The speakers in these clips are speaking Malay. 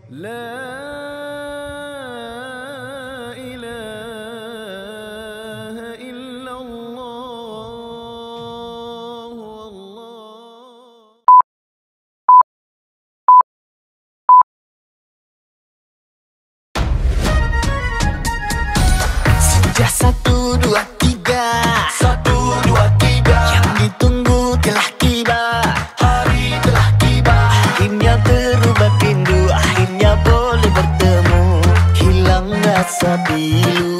لا إله إلا الله والله. Sudah 1, 2, 3 1, 2, 3 yang ditunggu telah tiba. Hari telah tiba. Akhirnya berubah rindu. Akhirnya boleh bertemu. Hilang rasa pilu.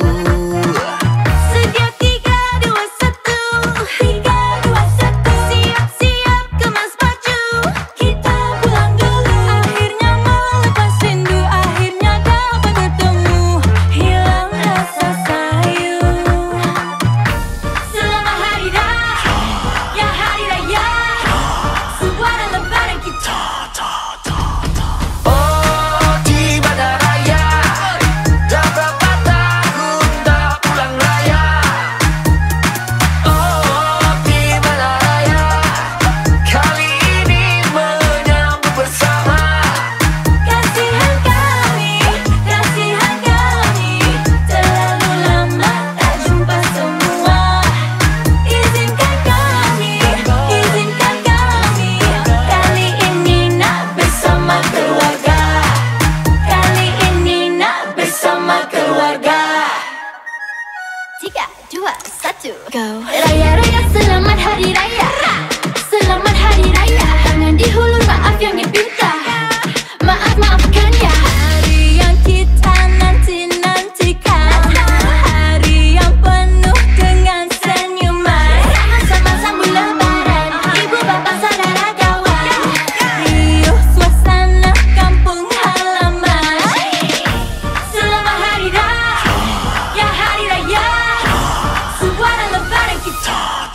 Go. Raya raya selamat hari raya. Selamat hari raya. Tangan dihulur maaf yang dipinta. Maaf maafkan ya. Hari yang kita nanti-nantikan. Hari yang penuh dengan senyuman. Sama-sama sambut lebaran. Ibu bapak saudara kawan. Riuh suasana kampung halaman. Selamat hari raya. Ya hari raya. Suara lebaran kita.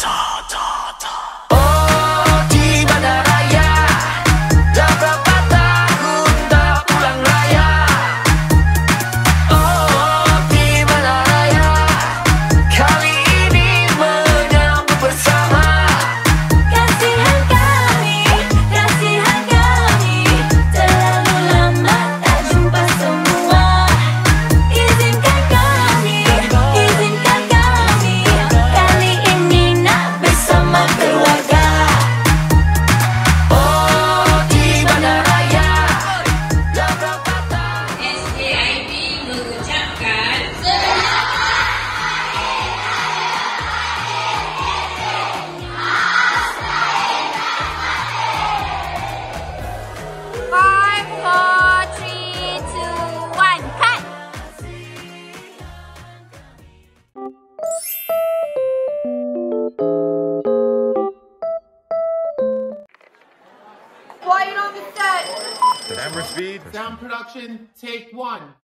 Oh, di mana raya? Dah berapa tahun tak pulang raya? Oh, di mana raya? Kali ini menyambut bersama. Kasihan kami, terlalu lama tak jumpa semua. Izinkan kami, kali ini nak bersama keluarga. Oh, di mana raya? Dah berapa tahun? SJIB mengucapkan Five, four, three, two, one, cut. Quiet on the set. Camera speed. Sound production, take 1.